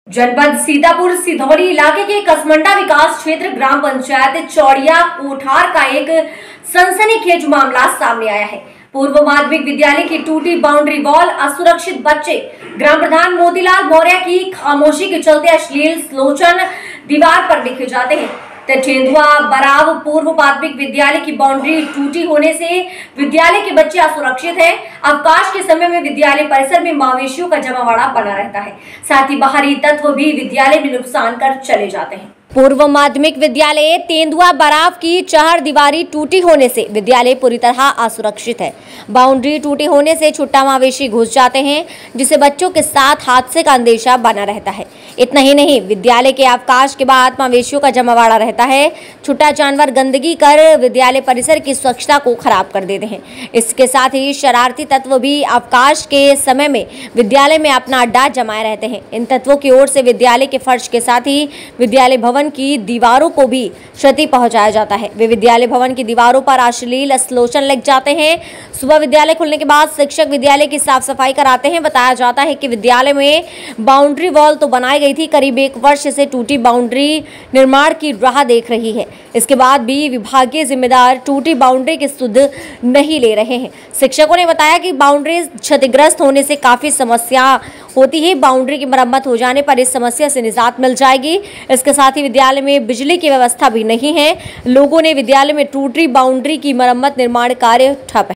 जनपद सीतापुर सिधौली इलाके के कसमंडा विकास क्षेत्र ग्राम पंचायत चौड़िया कोठार का एक सनसनीखेज मामला सामने आया है। पूर्व माध्यमिक विद्यालय की टूटी बाउंड्री वॉल, असुरक्षित बच्चे, ग्राम प्रधान मोतीलाल मौर्य की खामोशी के चलते अश्लील स्लोचन दीवार पर लिखे जाते हैं। तेंदुआ बराव पूर्व प्राथमिक विद्यालय की बाउंड्री टूटी होने से विद्यालय के बच्चे असुरक्षित हैं। अवकाश के समय में विद्यालय परिसर में मवेशियों का जमावड़ा बना रहता है। साथ ही बाहरी तत्व भी विद्यालय में नुकसान कर चले जाते हैं। पूर्व माध्यमिक विद्यालय तेंदुआ बराव की चार दीवारी टूटी होने से विद्यालय पूरी तरह असुरक्षित है। बाउंड्री टूटे होने से छुट्टा मवेशी घुस जाते हैं, जिससे बच्चों के साथ हादसे का अंदेशा बना रहता है। इतना ही नहीं, विद्यालय के अवकाश के बाद मवेशियों का जमावड़ा रहता है। छुट्टा जानवर गंदगी कर विद्यालय परिसर की स्वच्छता को खराब कर देते हैं। इसके साथ ही शरारती तत्व भी अवकाश के समय में विद्यालय में अपना अड्डा जमाए रहते हैं। इन तत्वों की ओर से विद्यालय के फर्श के साथ ही विद्यालय भवन की दीवारों को भी क्षति पहुंचाया जाता है। वे विद्यालय भवन की दीवारों पर अश्लील स्लोचन लग जाते हैं। सुबह विद्यालय खुलने के बाद शिक्षक विद्यालय की साफ सफाई कराते हैं। बताया जाता है कि विद्यालय में बाउंड्री वॉल तो बनाई गई थी, करीब 1 वर्ष से टूटी बाउंड्री निर्माण की राह देख रही है। इसके बाद भी विभागीय जिम्मेदार टूटी बाउंड्री की सुध नहीं ले रहे हैं। शिक्षकों ने बताया कि बाउंड्री क्षतिग्रस्त होने से काफी समस्या होती है। बाउंड्री की मरम्मत हो जाने पर इस समस्या से निजात मिल जाएगी। इसके साथ ही विद्यालय में बिजली की व्यवस्था भी नहीं है। लोगों ने विद्यालय में टूटी बाउंड्री की मरम्मत निर्माण कार्य ठप है।